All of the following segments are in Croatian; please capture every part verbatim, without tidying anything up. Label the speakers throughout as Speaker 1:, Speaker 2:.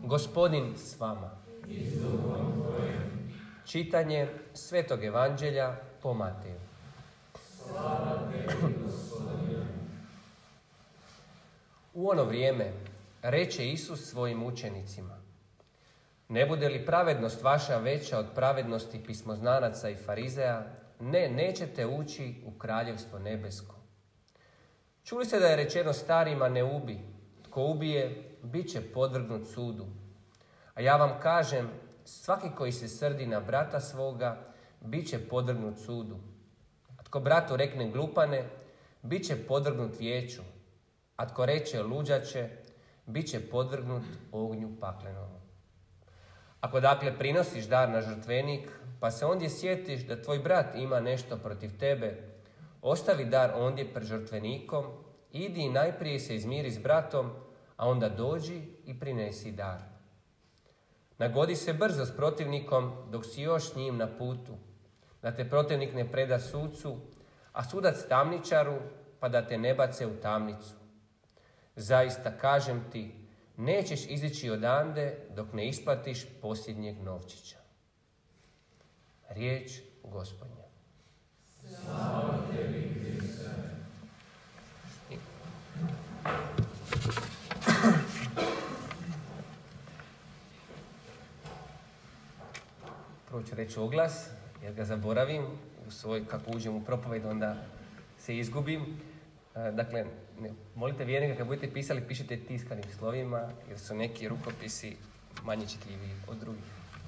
Speaker 1: Gospodin s vama. Čitanje Svetog Evanđelja po Mateju. U ono vrijeme reče Isus svojim učenicima: Ne bude li pravednost vaša veća od pravednosti pismoznanaca i farizeja, ne, nećete ući u kraljevstvo nebesko. Čuli ste da je rečeno starima ne ubi, tko ubije, bit će podvrgnut sudu. A ja vam kažem, svaki koji se srdi na brata svoga, bit će podvrgnut sudu. A tko bratu rekne glupane, bit će podvrgnut vijeću. A tko reče luđače, bit će podvrgnut ognju paklenomu. Ako dakle prinosiš dar na žrtvenik, pa se ondje sjetiš da tvoj brat ima nešto protiv tebe, ostavi dar ondje pred žrtvenikom, idi i najprije se izmiri s bratom, a onda dođi i prinesi dar. Nagodi se brzo s protivnikom dok si još s njim na putu, da te protivnik ne preda sucu, a sudac tamničaru, pa da te ne bace u tamnicu. Zaista kažem ti, nećeš izići odande dok ne isplatiš posljednjeg novčića. Riječ Gospodnja.
Speaker 2: Slava tebi, Kriste.
Speaker 1: Prvo ću reći oglas, jer ga zaboravim. U svoj, kako uđem u propoved, onda se izgubim. Dakle, ne, molite vjernika kad budete pisali, pišite tiskanim slovima, jer su neki rukopisi manje čitljiviji od drugih.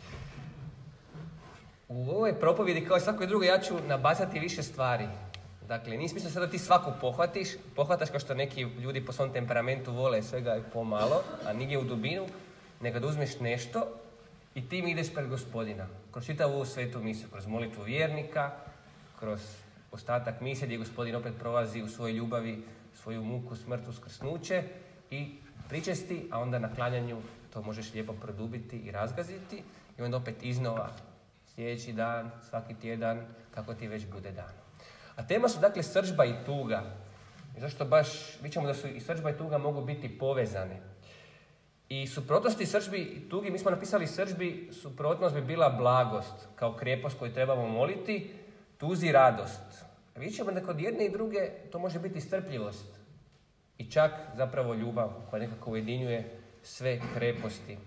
Speaker 1: U ovoj propovjedi, kao i svakoj drugoj, ja ću nabacati više stvari. Dakle, nije smisla sad da ti svaku pohvatiš, pohvataš kao što neki ljudi po svom temperamentu vole svega pomalo, a nigdje u dubinu, nego da uzmeš nešto i tim ideš pred Gospodina. Kroz čitavu ovu svetu misiju, kroz molitvu vjernika, kroz ostatak misije gdje Gospodin opet prolazi u svojoj ljubavi, svoju muku, smrt, uskrsnuće i pričesti, a onda na klanjanju to možeš lijepo produbiti i razgaziti i onda opet iznova sljedeći dan, svaki tjedan, kako ti već bude dan. A tema su dakle srdžba i tuga. I zašto baš, vidimo da su i srdžba i tuga mogu biti povezane. I suprotnosti srdžbi i tugi, mi smo napisali srdžbi, suprotnost bi bila blagost, kao krepost koju trebamo moliti, tuzi radost. A vidjet ćemo da kod jedne i druge to može biti strpljivost i čak zapravo ljubav koja nekako ujedinjuje sve kreposti.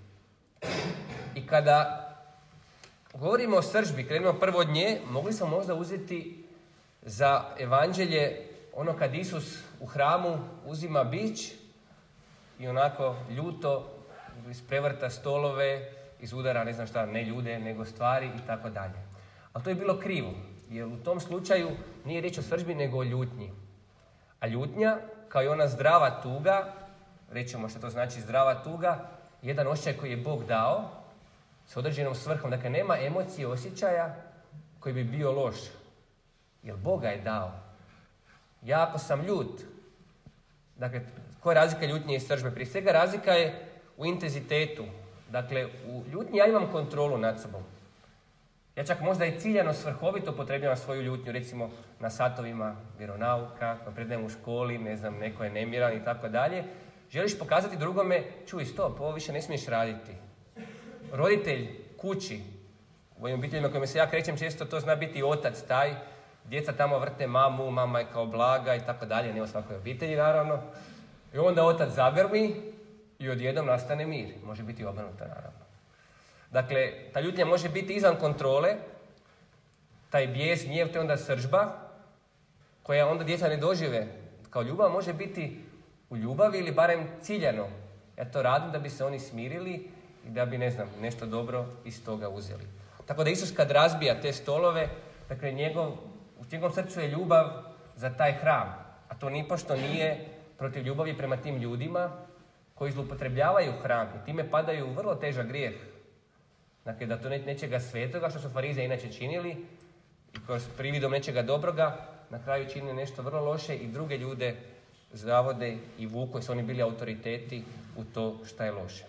Speaker 1: I kada govorimo o srdžbi, krenemo prvo od nje, mogli smo možda uzeti za evanđelje ono kad Isus u hramu uzima bič i onako ljuto isprevrta stolove, izudara ne znam šta, ne ljude, nego stvari i tako dalje. Ali to je bilo krivo, jer u tom slučaju nije riječ o srdžbi, nego o ljutnji. A ljutnja, kao i ona zdrava tuga, rećemo što to znači zdrava tuga, jedan osjećaj koji je Bog dao, s određenom svrhom, dakle nema emocije, osjećaja koji bi bio loš, jer Bog ga je dao. Ja ako sam ljut, dakle, koja je razlika ljutnje i srdžbe? Prije svega razlika je u intenzitetu. Dakle, u ljutnji ja imam kontrolu nad sobom. Ja čak možda i ciljano svrhovito upotrebljavam svoju ljutnju, recimo na satovima vjeronauka, kad predajem u školi, ne znam, neko je nemiran i tako dalje. Želiš pokazati drugome, čuj, stop, ovo više ne smiješ raditi. Roditelj kući, u ovim obiteljima kojima se ja krećem često, to zna biti otac taj, djeca tamo vrte mamu, mama je kao blaga i tako dalje, ne u svakoj obitelji naravno. I onda otac zagrmi i odjednom nastane mir. Može biti obrnuto naravno. Dakle, ta ljutnja može biti izvan kontrole, taj bijes, gnjev, to je onda srdžba, koja onda djeca ne dožive kao ljubav, može biti u ljubavi ili barem ciljano. Ja to radim da bi se oni smirili i da bi, ne znam, nešto dobro iz toga uzeli. Tako da Isus kad razbija te stolove, dakle, njegov, u njegovom srcu je ljubav za taj hram, a to nipošto nije protiv ljubavi prema tim ljudima koji zloupotrebljavaju hram i time padaju u vrlo težak grijeh. Dakle, da to ne, nečega svetoga, što su farizeji inače činili, i kroz prividom nečega dobroga, na kraju čine nešto vrlo loše i druge ljude zavode i vuku, jer su oni bili autoriteti u to šta je loše.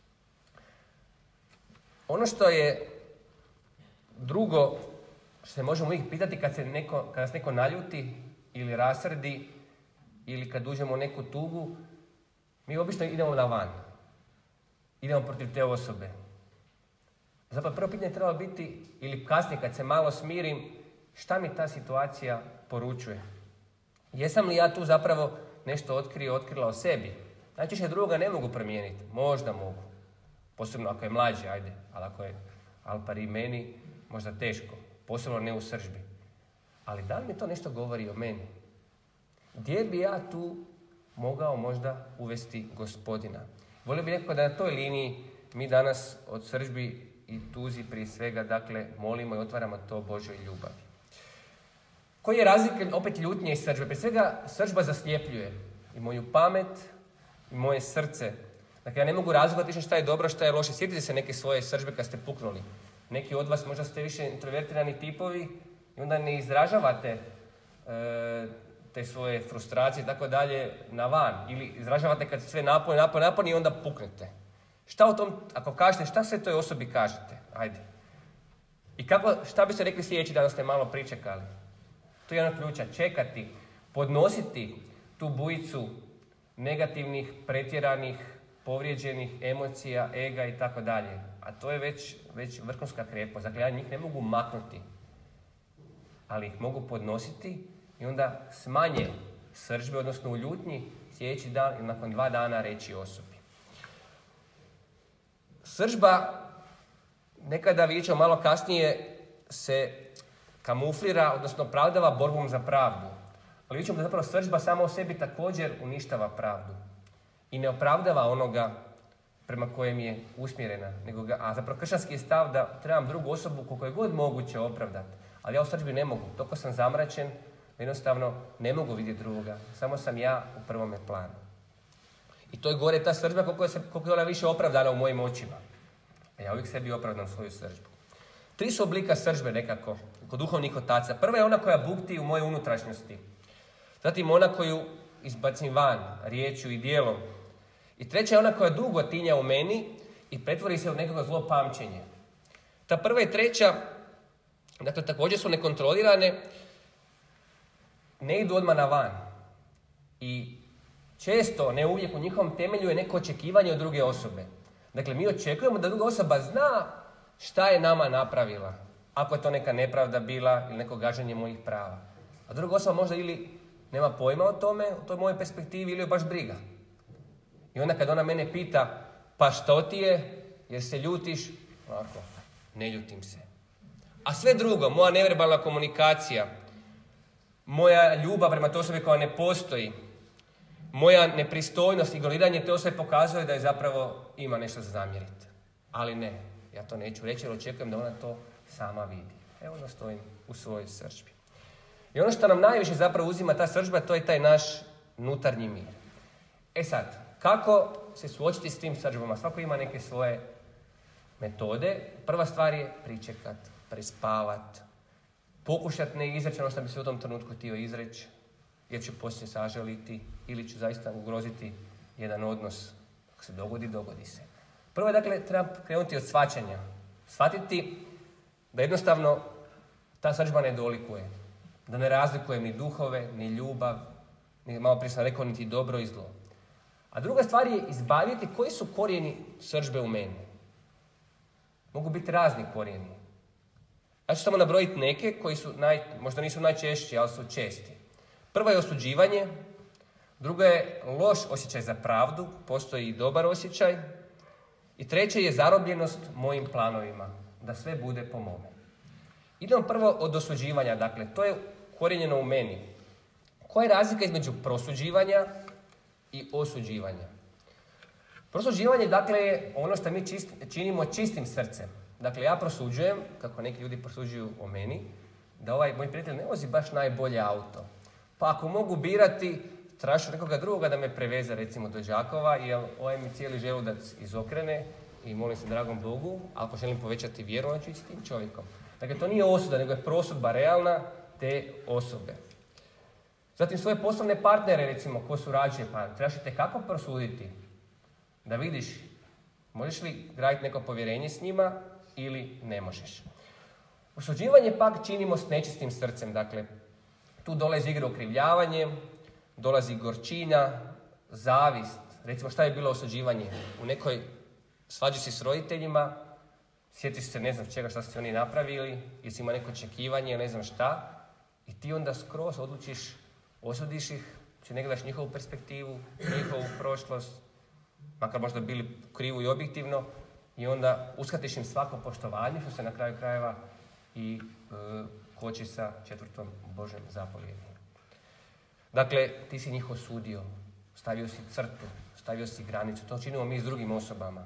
Speaker 1: Ono što je drugo, što se možemo uvijek pitati kad, se neko, kad nas neko naljuti ili rasrdi, ili kad uđemo u neku tugu, mi obično idemo na van. idemo protiv te osobe. Zapravo prvo pitanje trebalo biti, ili kasnije kad se malo smirim, šta mi ta situacija poručuje? Jesam li ja tu zapravo nešto otkrio, otkrila o sebi? Najčešće drugoga ne mogu promijeniti, možda mogu. Posebno ako je mlađi, ajde, ali ako je alpari meni, možda teško. Posebno ne u srdžbi. Ali da li mi to nešto govori o meni? Gdje bi ja tu mogao možda uvesti Gospodina? Volio bih nekako da na toj liniji mi danas od srdžbi i tuzi prije svega, dakle, molimo i otvaramo to Božoj ljubavi. Koji je razlika opet ljutnje i srdžbe? Prije svega, srdžba zasljepljuje i moju pamet i moje srce. Dakle, ja ne mogu razlikovati šta je dobro, šta je loše. Sjetite se neke svoje srdžbe kad ste puknuli. Neki od vas možda ste više introvertirani tipovi i onda ne izražavate e, te svoje frustracije i tako dalje na van. Ili izražavate kad se sve napuni, napuni, napuni i onda puknete. Šta o tom, ako kažete, šta sve toj osobi kažete? Ajde. I kako, šta biste rekli sljedeći dan da ste malo pričekali? To je ono ključa. Čekati, podnositi tu bujicu negativnih, pretjeranih, povrijeđenih emocija, ega i tako dalje. A to je već, već vrhunska krepost. Dakle, ja njih ne mogu maknuti, ali ih mogu podnositi i onda s manje srdžbe, odnosno u ljutnji, sljedeći dan ili nakon dva dana reći osobi. Srdžba, nekada vidjet ćemo malo kasnije, se kamuflira, odnosno opravdava borbom za pravdu. Ali vidjet ćemo da zapravo srdžba sama u sebi također uništava pravdu. I ne opravdava onoga prema kojem je usmjerena. Nego ga, a zapravo kršćanski je stav da trebam drugu osobu koliko je god moguće opravdati. Ali ja u srdžbi ne mogu. Toliko sam zamračen, jednostavno ne mogu vidjeti drugoga. Samo sam ja u prvome planu. I to je gore ta srdžba koliko je, se, koliko je ona više opravdana u mojim očima. A ja uvijek sebi opravdam svoju srdžbu. Tri su oblika srdžbe nekako, kod duhovnih otaca. Prva je ona koja bukti u moje unutrašnjosti. Zatim ona koju izbacim van, riječju i djelom. I treća je ona koja dugo tinja u meni i pretvori se u nekako zlo pamćenje. Ta prva i treća, dakle, također su nekontrolirane, ne idu odmah na van. I često, ne uvijek, u njihovom temelju je neko očekivanje od druge osobe. Dakle, mi očekujemo da druga osoba zna šta je nama napravila. Ako je to neka nepravda bila ili neko gaženje mojih prava. A druga osoba možda ili nema pojma o tome, o toj mojoj perspektivi, ili je baš briga. I onda kad ona mene pita, pa što ti je, jer se ljutiš, ovako, ne ljutim se. A sve drugo, moja neverbalna komunikacija, moja ljubav prema toj osobi koja ne postoji, moja nepristojnost, ignoriranje te osobe pokazuje da je zapravo ima nešto za zamjeriti. Ali ne, ja to neću reći jer očekujem da ona to sama vidi. Evo da stojim u svojoj srdžbi. I ono što nam najviše zapravo uzima ta srdžba, to je taj naš unutarnji mir. E sad, kako se suočiti s tim srdžbama? Svako ima neke svoje metode. Prva stvar je pričekat, prespavat, pokušat ne izreći ono što bi se u tom trenutku htio izreći, jer ću poslije sažaliti ili ću zaista ugroziti jedan odnos. Ako se dogodi, dogodi se. Prvo je, dakle, treba krenuti od shvaćanja. Shvatiti da jednostavno ta srdžba ne dolikuje. Da ne razlikuje ni duhove, ni ljubav, ni, malo prije sam rekao, niti dobro i zlo. A druga stvar je izbaviti koji su korijeni srdžbe u meni. Mogu biti razni korijeni. Ja ću samo nabrojiti neke koji su, naj, možda nisu najčešći, ali su česti. Prvo je osuđivanje, drugo je loš osjećaj za pravdu, postoji i dobar osjećaj. I treće je zarobljenost mojim planovima, da sve bude po mome. Idemo prvo od osuđivanja, dakle, to je korijenjeno u meni. Koja je razlika između prosuđivanja i osuđivanja? Prosuđivanje, dakle, je ono što mi čist, činimo čistim srcem. Dakle, ja prosuđujem, kako neki ljudi prosuđuju o meni, da ovaj moj prijatelj ne vozi baš najbolje auto. Pa ako mogu birati, tražim nekoga drugoga da me preveze, recimo, do Đakova, jer ovaj mi cijeli želudac izokrene i molim se dragom Bogu, ako želim povećati vjeru, onda ću ići s tim čovjekom. Dakle, to nije osuda, nego je prosudba realna te osobe. Zatim svoje poslovne partnere, recimo, ko surađuje, pa trebaš te kako prosuditi? Da vidiš, možeš li graditi neko povjerenje s njima ili ne možeš. Osuđivanje pak činimo s nečistim srcem, dakle, tu dolazi igra okrivljavanje, dolazi gorčina, zavist. Recimo, šta je bilo osuđivanje? U nekoj svađaš se s roditeljima, sjetiš se ne znam čega šta su oni napravili, jesi ima neko očekivanje, ne znam šta, i ti onda skroz odlučiš, osudiš ih, če ne gledaš njihovu perspektivu, njihovu prošlost, makar možda bili krivu i objektivno, i onda uskratiš im svako poštovanje, što se na kraju krajeva i e, koči sa četvrtom Božjom zapovjedi. Dakle, ti si njih osudio, stavio si crtu, stavio si granicu, to činimo mi s drugim osobama.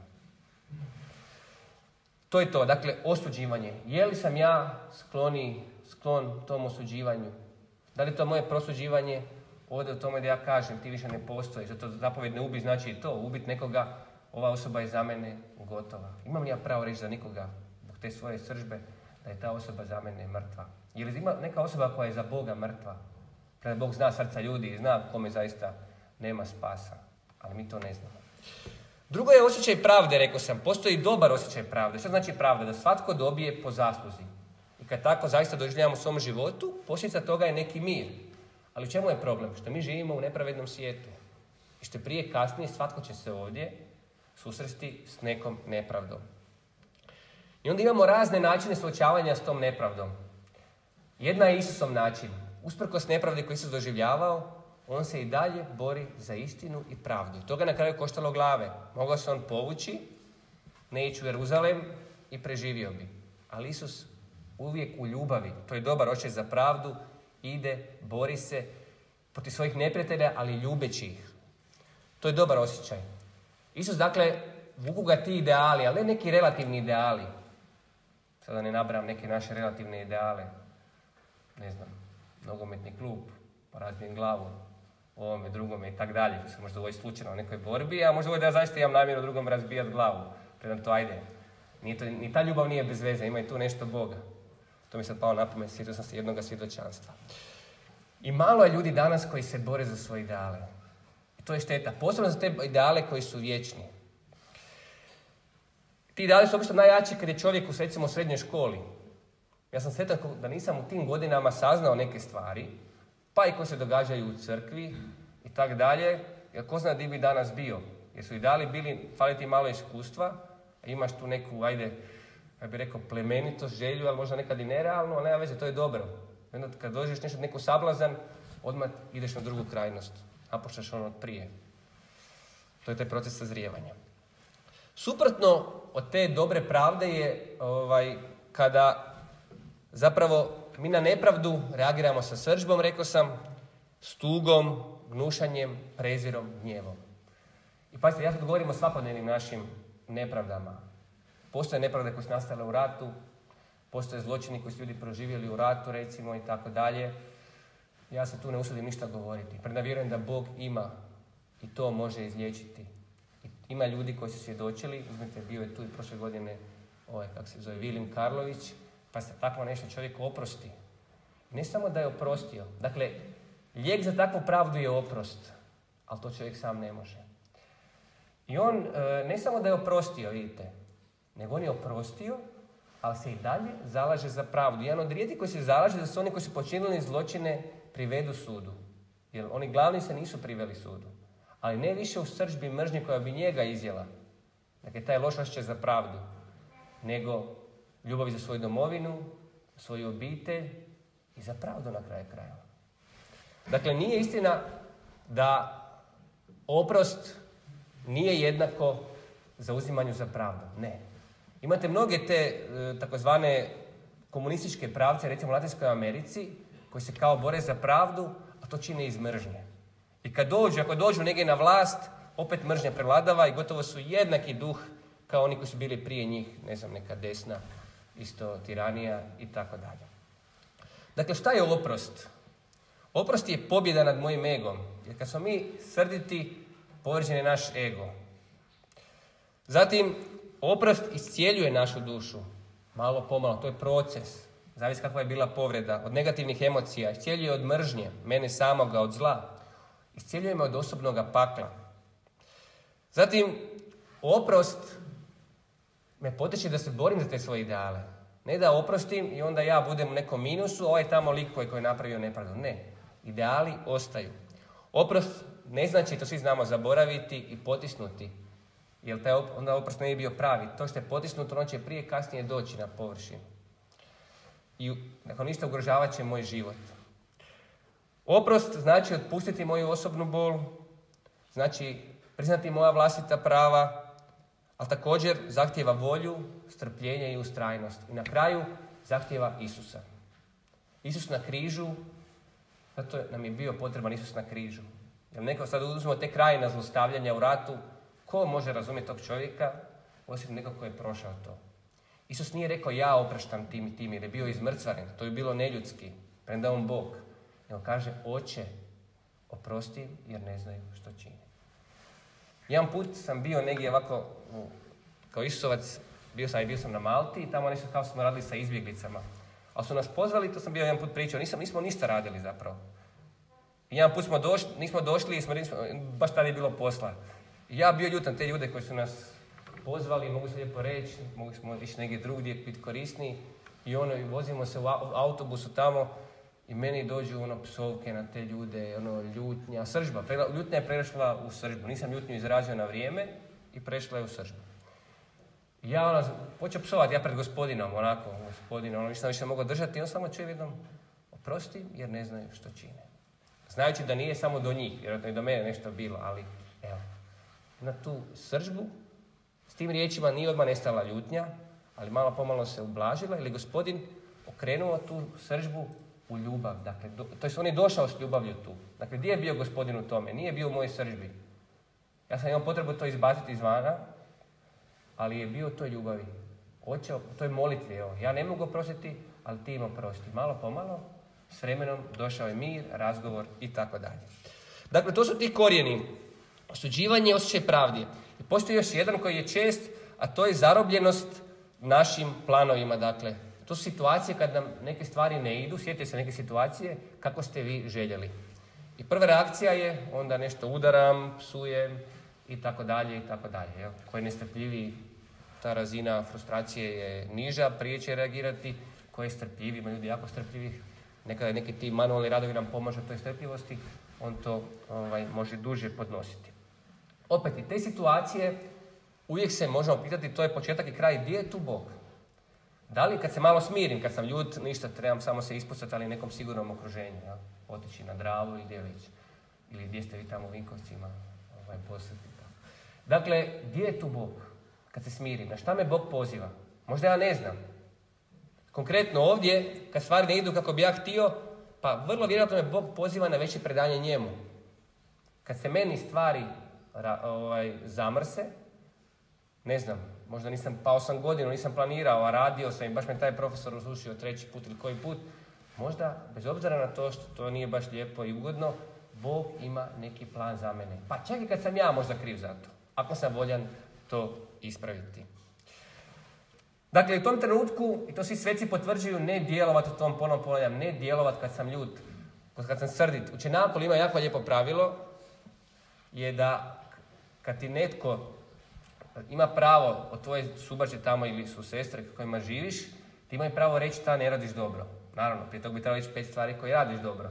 Speaker 1: To je to, dakle, osuđivanje. Je li sam ja skloni, sklon tom osuđivanju? Da li to moje prosuđivanje ode u tome da ja kažem ti više ne postojiš, zato zapovjed ne ubi znači i to, ubiti nekoga, ova osoba je za mene gotova. Imam li ja pravo reći za nikoga, zbog te svoje sržbe, da je ta osoba za mene mrtva? Je li ima neka osoba koja je za Boga mrtva? Kada Bog zna srca ljudi i zna kome zaista nema spasa, ali mi to ne znamo. Drugo je osjećaj pravde, rekao sam. Postoji dobar osjećaj pravde. Što znači pravda? Da svatko dobije po zasluzi. I kad tako zaista doživljavamo u svom životu, posljedica toga je neki mir. Ali u čemu je problem? Što mi živimo u nepravednom svijetu. I što prije kasnije svatko će se ovdje susresti s nekom nepravdom. I onda imamo razne načine suočavanja s tom nepravdom. Jedna je Isusov način. Usprkos nepravde koji Isus doživljavao, on se i dalje bori za istinu i pravdu. To ga na kraju koštalo glave. Mogao se on povući, ne ići u Jeruzalem i preživio bi. Ali Isus uvijek u ljubavi, to je dobar osjećaj za pravdu, ide, bori se protiv svojih neprijatelja, ali ljubeći ih. To je dobar osjećaj. Isus, dakle, vuku ga ti ideali, ali ne neki relativni ideali. Sada ne nabrajam neke naše relativne ideale. Ne znam, nogometni klub, pa razbijem glavu ovome, drugome i tak dalje. To se možda ovo slučajno u nekoj borbi, a možda ovo da ja zaista imam namjeru drugom razbijati glavu. Predam to, ajde. Nije to, ni ta ljubav nije bez veze, ima i tu nešto Boga. To mi sad pao na pamet, sjetio sam se jednoga svjedočanstva. I malo je ljudi danas koji se bore za svoje ideale. I to je šteta. Posebno za te ideale koji su vječni. Ti ideali su obično najjači kad je čovjek u, recimo, srednjoj školi. Ja sam sretan da nisam u tim godinama saznao neke stvari, pa i koje se događaju u crkvi i tak dalje, jer ko zna di bi danas bio. Jer su ideali bili, fali ti malo iskustva, imaš tu neku, ajde, ja bih rekao, plemenitost, želju, ali možda nekad i nerealno, ali nema veze, to je dobro. Onda kad dođeš nešto, neku sablazan, odmah ideš na drugu krajnost. Napuštaš ono od prije. To je taj proces sazrijevanja. Suprotno od te dobre pravde je ovaj, kada zapravo mi na nepravdu reagiramo sa srdžbom, rekao sam, s tugom, gnušanjem, prezirom, gnjevom. I pazite, ja sad govorim o svakodnevnim našim nepravdama. Postoje nepravde koje su nastale u ratu, postoje zločini koji su ljudi proživjeli u ratu, recimo, i tako dalje. Ja se tu ne usudim ništa govoriti. Premda vjerujem da Bog ima i to može izliječiti. I ima ljudi koji su svjedočili, uzmite, bio je tu i prošle godine, ovaj, kako se zove, Vilim Karlović, pa se takvo nešto čovjek oprosti. Ne samo da je oprostio. Dakle, lijek za takvu pravdu je oprost, ali to čovjek sam ne može. I on e, ne samo da je oprostio, vidite, nego on je oprostio, ali se i dalje zalaže za pravdu. Jedan od rijetkih koji se zalaže da su oni koji su počinili zločine privedu sudu. Jer oni glavni se nisu priveli sudu. Ali ne više u srdžbi mržnje koja bi njega izjela. Dakle, taj loš osjećaj za pravdu. Nego ljubavi za svoju domovinu, svoju obitelj i za pravdu na kraju krajeva. Dakle, nije istina da oprost nije jednako zauzimanju za pravdu. Ne. Imate mnoge te e, takozvane komunističke pravce, recimo u Latinskoj Americi, koji se kao bore za pravdu, a to čine iz mržnje. I kad dođu, ako dođu negdje na vlast, opet mržnja prevladava i gotovo su jednaki duh kao oni koji su bili prije njih, ne znam, neka desna, isto tiranija i tako dalje. Dakle, šta je oprost? Oprost je pobjeda nad mojim egom. Jer kad smo mi srditi, povrijeđen je naš ego. Zatim, oprost iscijeljuje našu dušu. Malo pomalo, to je proces. Zavisi kakva je bila povreda. Od negativnih emocija. Iscijeljuje od mržnje, mene samoga, od zla. Iscijeljuje me od osobnoga pakla. Zatim, oprost me potiče da se borim za te svoje ideale. Ne da oprostim i onda ja budem u nekom minusu, ovaj tamo lik koji je napravio nepravdu. Ne. Ideali ostaju. Oprost ne znači, to svi znamo, zaboraviti i potisnuti. jer taj op- onda oprost ne bi bio pravi. To što je potisnuto, ono će prije kasnije doći na površinu. I nakon ništa ugrožavat će moj život. Oprost znači otpustiti moju osobnu bol, znači priznati moja vlastita prava, ali također zahtijeva volju, strpljenje i ustrajnost. I na kraju zahtijeva Isusa. Isus na križu, zato nam je bio potreban Isus na križu. Jer neko sad uzmemo te krajine zlostavljanja u ratu, ko može razumjeti tog čovjeka, osim nekog ko je prošao to. Isus nije rekao ja opraštam tim i tim, jer je bio izmrcvaren, to je bilo neljudski, premda on Bog. Nego kaže, Oče, oprosti jer ne znaju što čine. Jedan put sam bio negdje ovako, kao Isusovac, bio sam i bio sam na Malti i tamo nešto kao smo radili sa izbjeglicama. Ali su nas pozvali, to sam bio jedan put pričao, nisam, nismo ništa radili zapravo. I jedan put smo došli, nismo došli, smo, nismo, baš tada je bilo posla. I ja bio ljutan te ljude koji su nas pozvali, mogu se lijepo reći, mogli smo ići negdje drugdje, biti korisniji. I ono, i vozimo se u autobusu tamo i meni dođu ono psovke na te ljude, ono ljutnja, sržba. Ljutnja je prešla u sržbu. Nisam ljutnju izrazio na vrijeme i prešla je u sržbu. I ja ono, počeo psovati, ja pred gospodinom, onako, gospodinom, ono, nisam više mogao držati i on samo čuje jednom, oprosti jer ne znaju što čine. Znajući da nije samo do njih, vjerojatno i do mene nešto bilo, ali evo, na tu sržbu, s tim riječima nije odmah nestala ljutnja, ali malo pomalo se ublažila, ili gospodin okrenuo tu sržbu u ljubav. Dakle, do, to jest on je došao s ljubavlju tu. Dakle, gdje je bio gospodin u tome? Nije bio u mojoj sržbi. Ja sam imao potrebu to izbaciti izvana, ali je bio u toj ljubavi. Oče, to je molitvi, evo. Ja ne mogu oprostiti, ali ti im oprosti. Malo pomalo, s vremenom došao je mir, razgovor i tako dalje. Dakle, to su ti korijeni. Osuđivanje i osjećaj pravdi. I postoji još jedan koji je čest, a to je zarobljenost našim planovima. Dakle, to su situacije kad nam neke stvari ne idu, sjetite se neke situacije kako ste vi željeli. I prva reakcija je onda nešto udaram, psujem i tako dalje i tako dalje. Koji je nestrpljiviji, ta razina frustracije je niža, prije će reagirati. Koji je strpljivi, ima ljudi jako strpljivih. Nekada neki ti manualni radovi nam pomažu toj strpljivosti, on to ovaj, može duže podnositi. Opet, i te situacije uvijek se možemo pitati, to je početak i kraj, gdje je tu Bog? Da li kad se malo smirim, kad sam ljut, ništa, trebam samo se ispucati, ali nekom sigurnom okruženju, ja? Otići na Dravu ili gdje već, ili gdje ste vi tamo u Vinkovcima, ovaj, posjeti. Dakle, gdje je tu Bog? Kad se smirim, na šta me Bog poziva? Možda ja ne znam. Konkretno ovdje, kad stvari ne idu kako bi ja htio, pa vrlo vjerojatno me Bog poziva na veće predanje njemu. Kad se meni stvari ra, ovaj, zamrse, ne znam, možda nisam, pa osam godina, nisam planirao, a radio sam i baš me taj profesor uslušio treći put ili koji put, možda, bez obzira na to što to nije baš lijepo i ugodno, Bog ima neki plan za mene. Pa čak i kad sam ja možda kriv za to, ako sam voljan to ispraviti. Dakle, u tom trenutku, i to svi sveci potvrđuju, ne djelovati u tom, ponovno ponavljam, ne djelovati kad sam ljut, kad sam srdit. Učenjak ima jako lijepo pravilo, je da kad ti netko ima pravo od tvoje subače tamo ili su sestre kojima živiš, ti imaju pravo reći ta ne radiš dobro. Naravno, prije toga bi trebalo reći pet stvari koje radiš dobro.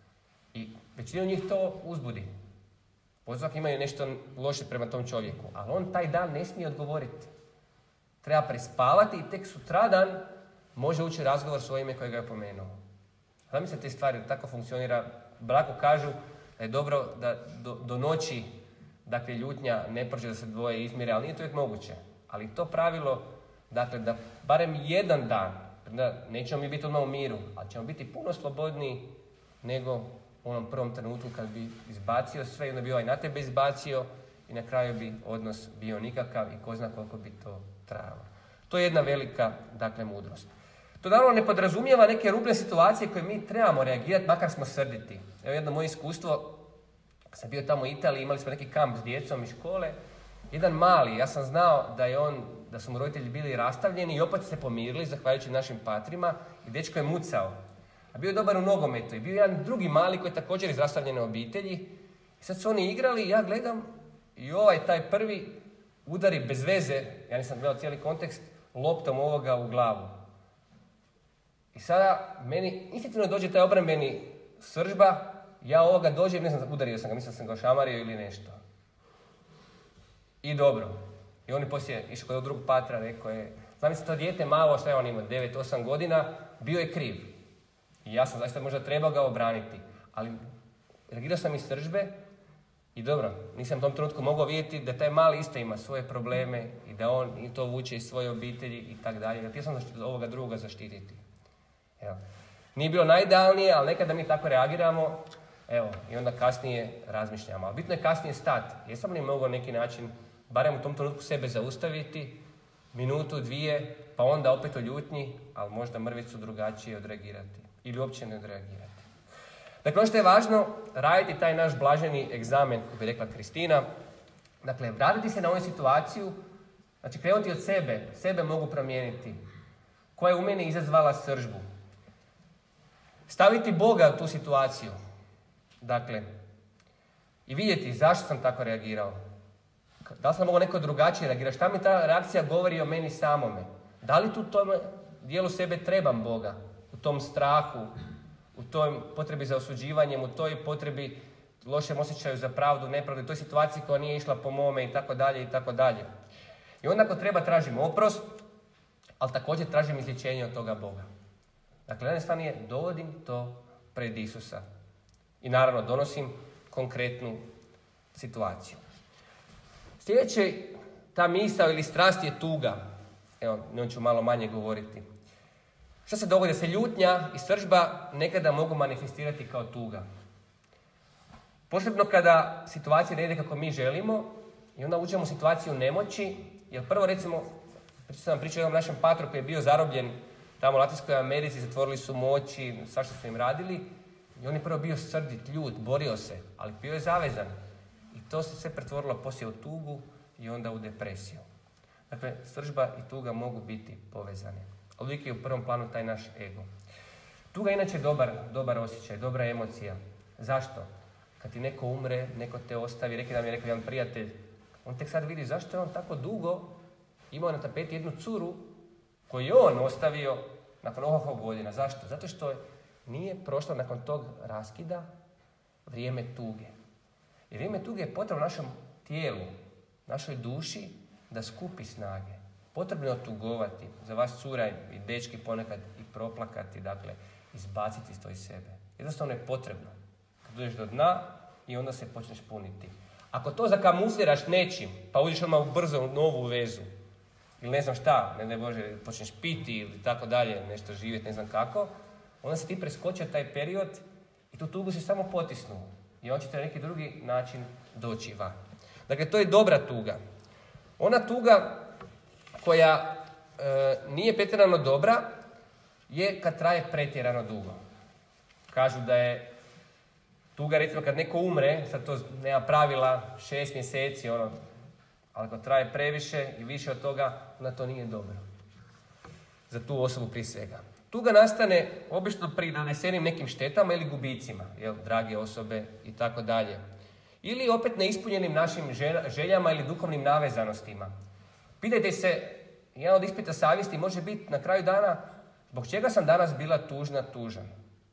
Speaker 1: I većinu njih to uzbudi. Pozvak imaju nešto loše prema tom čovjeku, ali on taj dan ne smije odgovoriti. Treba prespavati i tek sutradan može ući razgovor s ovime koji ga je pomenuo. Zamislite te stvari, da tako funkcionira. Braku kažu da je dobro da do, do noći, dakle, ljutnja ne prođe, da se dvoje izmire, ali nije to uvijek moguće. Ali to pravilo, dakle, da barem jedan dan, da nećemo mi biti odmah u miru, ali ćemo biti puno slobodniji nego u onom prvom trenutku kad bi izbacio sve i onda bi ovaj na tebe izbacio i na kraju bi odnos bio nikakav i ko zna koliko bi to trajalo. To je jedna velika, dakle, mudrost. To naravno ne podrazumijeva neke ružne situacije koje mi trebamo reagirati, makar smo srditi. Evo jedno moje iskustvo, kad sam bio tamo u Italiji, imali smo neki kamp s djecom iz škole. Jedan mali, ja sam znao da je on, da su mu roditelji bili rastavljeni i opet se pomirili, zahvaljujući našim patrima, i dečko je mucao. A bio je dobar u nogometu i bio je jedan drugi mali koji je također iz rastavljene obitelji. I sad su oni igrali i ja gledam i ovaj, taj prvi, udari bez veze, ja nisam gledao cijeli kontekst, loptom ovoga u glavu. I sada meni instinktivno dođe taj obrambeni sržba, ja ovoga dođem, ne znam, udario sam ga, mislim da sam ga šamario ili nešto. I dobro. I on je poslije išao kod drugog patra, rekao je, znam se to dijete malo, šta je on imao, devet osam godina, bio je kriv. I ja sam zaista možda trebao ga obraniti, ali reagirao sam iz srdžbe i dobro, nisam u tom trenutku mogao vidjeti da taj mali isto ima svoje probleme i da on i to vuče iz svoje obitelji i tako dalje. Htio sam ovoga drugoga zaštititi. Evo. Nije bilo najidealnije, ali nekada mi tako reagiramo, evo, i onda kasnije razmišljamo. Ali bitno je kasnije stati. Jesam li mogao neki način, barem u tom trenutku sebe zaustaviti, minutu, dvije, pa onda opet o ljutnji, ali možda mrvicu drugačije odreagirati. Ili uopće ne odreagirati. Dakle, ono što je važno, raditi taj naš blaženi egzamen, kako bi rekla Kristina. Dakle, vratiti se na ovu situaciju, znači krenuti od sebe, sebe mogu promijeniti. Koja je u meni izazvala sržbu. Staviti Boga u tu situaciju. Dakle, i vidjeti zašto sam tako reagirao. Da li sam mogao neko drugačije reagirati? Šta mi ta reakcija govori o meni samome? Da li tu u tom dijelu sebe trebam Boga? U tom strahu, u toj potrebi za osuđivanjem, u toj potrebi lošem osjećaju za pravdu, nepravdu, u toj situaciji koja nije išla po mome i tako dalje i tako dalje. I onda ako treba tražim oprost, ali također tražim izlječenje od toga Boga. Dakle, jedna stvar je dovodim to pred Isusa. I naravno donosim konkretnu situaciju. Sljedeće, ta misao ili strast je tuga. Evo, njom ću malo manje govoriti. Što se dogodi? Da se ljutnja i sržba nekada mogu manifestirati kao tuga. Posebno kada situacija ne ide kako mi želimo i onda uđemo u situaciju nemoći, jer prvo recimo, sam vam pričao o jednom našem patru koji je bio zarobljen tamo u Latinskoj Americi, zatvorili su mu oči, svašta su im radili i on je prvo bio srdit, ljut, borio se, ali bio je zavezan. I to se sve pretvorilo poslije u tugu i onda u depresiju. Dakle, sržba i tuga mogu biti povezane. Ali uvijek je u prvom planu taj naš ego. Tuga je inače dobar, dobar osjećaj, dobra emocija. Zašto? Kad ti neko umre, neko te ostavi, rekli da mi je rekao jedan prijatelj, on tek sad vidi zašto je on tako dugo imao na tapeti jednu curu koju je on ostavio nakon ovoliko godina. Zašto? Zato što nije prošlo nakon tog raskida vrijeme tuge. Jer vrijeme tuge je potrebno našem tijelu, našoj duši da skupi snage. Potrebno je otugovati, za vas cura i dečki ponekad i proplakati, dakle, izbaciti to iz sebe. Jednostavno je potrebno. Kad dođeš do dna i onda se počneš puniti. Ako to zakamufliraš nečim, pa uđeš odmah brzo u novu vezu, ili ne znam šta, ne, ne Bože, počneš piti ili tako dalje, nešto živjeti, ne znam kako, onda se ti preskočio taj period i tu tugu se samo potisnu. I on će te na neki drugi način doći van. Dakle, to je dobra tuga. Ona tuga koja e, nije pretjerano dobra je kad traje pretjerano dugo. Kažu da je tuga, recimo kad neko umre, sad to nema pravila, šest mjeseci, ono, ali ako traje previše i više od toga, onda to nije dobro. Za tu osobu prije svega. Tuga nastane obično pri nanesenim nekim štetama ili gubicima, jel, drage osobe i tako dalje. Ili opet neispunjenim našim željama ili duhovnim navezanostima. Pitajte se, jedan od ispita savjesti može biti na kraju dana, zbog čega sam danas bila tužna, tužan?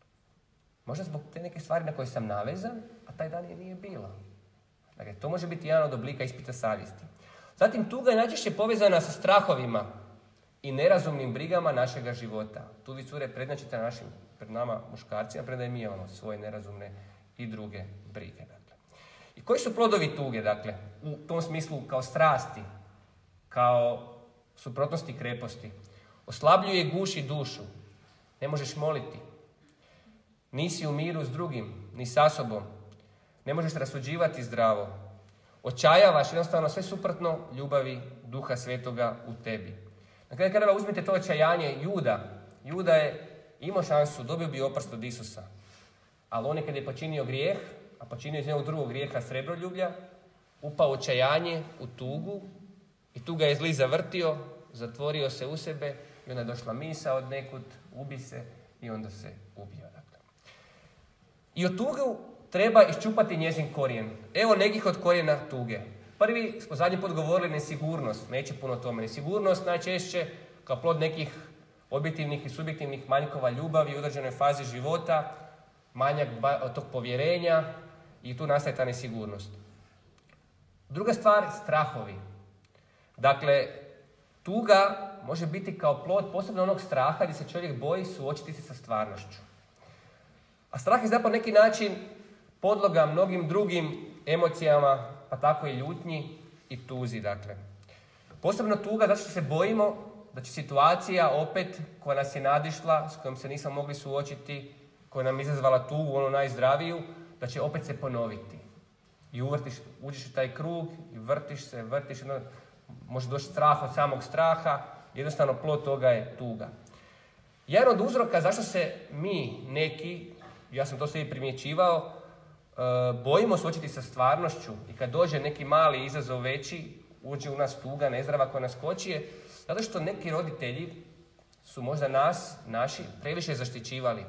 Speaker 1: Možda zbog te neke stvari na koje sam navezan, a taj dan je nije bilo. Dakle, to može biti jedan od oblika ispita savjesti. Zatim, tuga je najčešće povezana sa strahovima i nerazumnim brigama našega života. Tu vi cure prednačite našim, pred nama muškarcima, predaj mi ono, svoje nerazumne i druge brige. Dakle. I koji su plodovi tuge, dakle, u tom smislu kao strasti, kao suprotnosti kreposti? Oslabljuje i guši dušu. Ne možeš moliti. Nisi u miru s drugim, ni sa sobom. Ne možeš rasuđivati zdravo. Očajavaš jednostavno sve suprotno ljubavi Duha Svetoga u tebi. Na kraju krajeva uzmite to očajanje Juda. Juda je imao šansu, dobio bi oprost od Isusa. Ali on je kad je počinio grijeh, a počinio iz njegov drugog grijeha srebroljublja, upao u očajanje, u tugu i tu ga je zli zavrtio, zatvorio se u sebe i onda je došla misa od nekud, ubi se i onda se ubio. Dakle. I od tugu treba iščupati njezin korijen. Evo nekih od korijena tuge. Prvi, smo zadnji put govorili, nesigurnost. Neće puno tome. Nesigurnost najčešće kao plod nekih objektivnih i subjektivnih manjkova ljubavi u određenoj fazi života, manjak od tog povjerenja i tu nastaje ta nesigurnost. Druga stvar, strahovi. Dakle, tuga može biti kao plod posebno onog straha gdje se čovjek boji suočiti se sa stvarnošću. A strah je zapravo neki način podloga mnogim drugim emocijama, pa tako i ljutnji i tuzi, dakle. Posebno tuga zato što se bojimo da će situacija opet koja nas je nadišla, s kojom se nismo mogli suočiti, koja nam izazvala tugu, onu najzdraviju, da će opet se ponoviti. I uvrtiš, uđeš u taj krug i vrtiš se, vrtiš, no, može doći strah od samog straha, jednostavno plod toga je tuga. Jedan od uzroka zašto se mi neki, ja sam to sve i primjećivao, bojimo suočiti sa stvarnošću i kad dođe neki mali izazov veći, uđe u nas tuga, nezdrava koja nas koči, zato što neki roditelji su možda nas, naši, previše zaštićivali.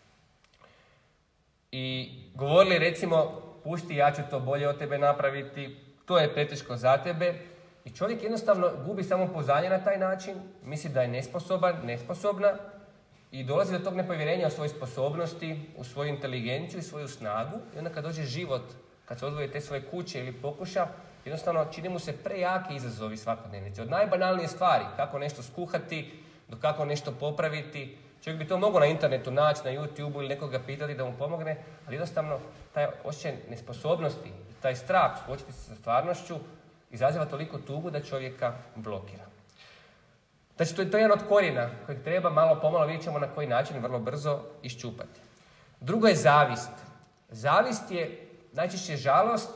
Speaker 1: I govorili recimo, pusti, ja ću to bolje od tebe napraviti, to je preteško za tebe. I čovjek jednostavno gubi samopouzdanje na taj način, misli da je nesposoban, nesposobna i dolazi do tog nepovjerenja u svoje sposobnosti, u svoju inteligenciju i svoju snagu. I onda kad dođe život, kad se odvoje te svoje kuće ili pokuša, jednostavno čini mu se prejaki izazovi svakodnevnice. Od najbanalnije stvari, kako nešto skuhati, do kako nešto popraviti. Čovjek bi to mogao na internetu naći, na YouTubeu ili nekoga pitati da mu pomogne, ali jednostavno taj osjećaj nesposobnosti, taj strah suočiti se sa stvarnošću izaziva toliko tugu da čovjeka blokira. Znači, to je, to je jedan od korijena kojeg treba malo pomalo, vidjet ćemo na koji način, vrlo brzo iščupati. Drugo je zavist. Zavist je najčešće žalost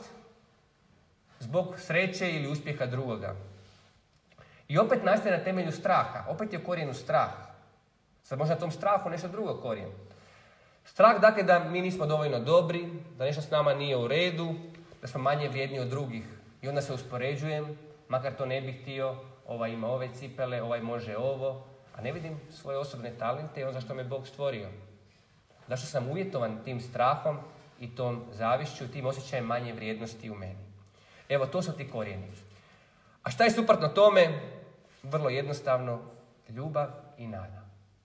Speaker 1: zbog sreće ili uspjeha drugoga. I opet nastaje na temelju straha. Opet je u korijenu strah. Sad možda na tom strahu nešto drugo korijen. Strah, dakle, da mi nismo dovoljno dobri, da nešto s nama nije u redu, da smo manje vrijedni od drugih. I onda se uspoređujem, makar to ne bih htio, ovaj ima ove cipele, ovaj može ovo, a ne vidim svoje osobne talente i ono zašto me Bog stvorio. Zašto sam uvjetovan tim strahom i tom zavišću, tim osjećajem manje vrijednosti u meni. Evo, to su ti korijeni. A šta je suprotno tome? Vrlo jednostavno, ljubav i nada.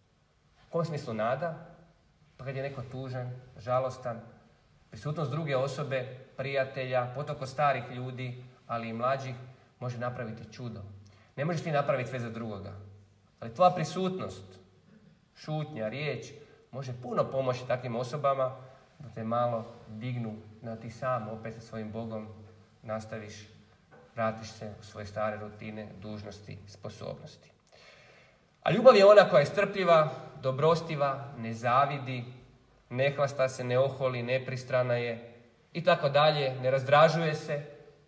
Speaker 1: U kom smislu nada? Pa kad je neko tužan, žalostan, prisutnost druge osobe, prijatelja, potok od starih ljudi, ali i mlađih, može napraviti čudo. Ne možeš ti napraviti sve za drugoga. Ali tvoja prisutnost, šutnja, riječ, može puno pomoći takvim osobama da te malo dignu, da ti sam opet sa svojim Bogom nastaviš, vratiš se u svoje stare rutine, dužnosti, sposobnosti. A ljubav je ona koja je strpljiva, dobrostiva, ne zavidi, ne hvasta se, ne oholi, nepristrana je i tako dalje, ne razdražuje se,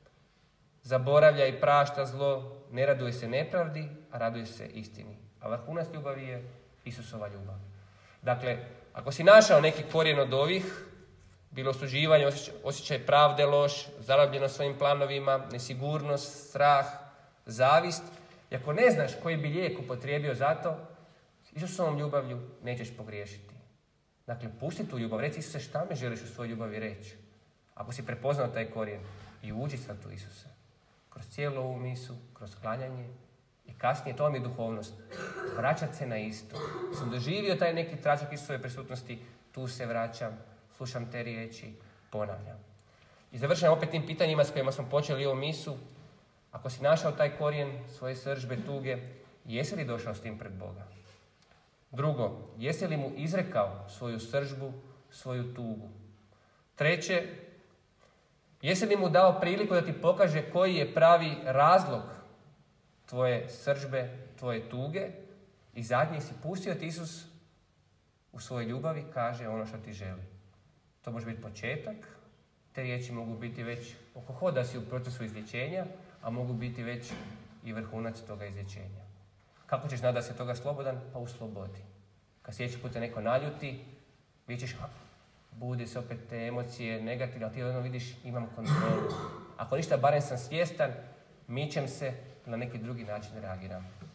Speaker 1: zaboravlja i prašta zlo, ne raduje se nepravdi, a raduje se istini. A vrhunac ljubavi je Isusova ljubav. Dakle, ako si našao neki korijen od ovih, bilo osuđivanje, osjećaj, osjećaj pravde loš, zarobljenost svojim planovima, nesigurnost, strah, zavist, i ako ne znaš koji bi lijek upotrijebio za to, Isusovom ljubavlju nećeš pogriješiti. Dakle, pusti tu ljubav, reci Isuse šta me želiš u svojoj ljubavi reći. Ako si prepoznao taj korijen i uđi sad tu Isusa. Kroz cijelu ovu misu, kroz klanjanje i kasnije, to vam je duhovnost. Vraćat se na isto. Sam doživio taj neki tračak Isusove prisutnosti, tu se vraćam, slušam te riječi, ponavljam. I završam opet tim pitanjima s kojima smo počeli ovu misu. Ako si našao taj korijen svoje srdžbe, tuge, jesi li došao s tim pred Boga? Drugo, jesi li mu izrekao svoju srdžbu, svoju tugu? Treće, jesi li mu dao priliku da ti pokaže koji je pravi razlog tvoje srdžbe, tvoje tuge? I zadnji, si pustio ti Isus u svojoj ljubavi kaže ono što ti želi. To može biti početak, te riječi mogu biti već oko hoda si u procesu izlječenja, a mogu biti već i vrhunac toga izlječenja. Kako ćeš znati da si toga slobodan? Pa u slobodi. Kad sljedeći put te neko naljuti, vidjet ćeš, budi se opet te emocije negativne, ali ti odjednom vidiš imam kontrolu. Ako ništa, barem sam svjestan, mičem se, na neki drugi način reagiram.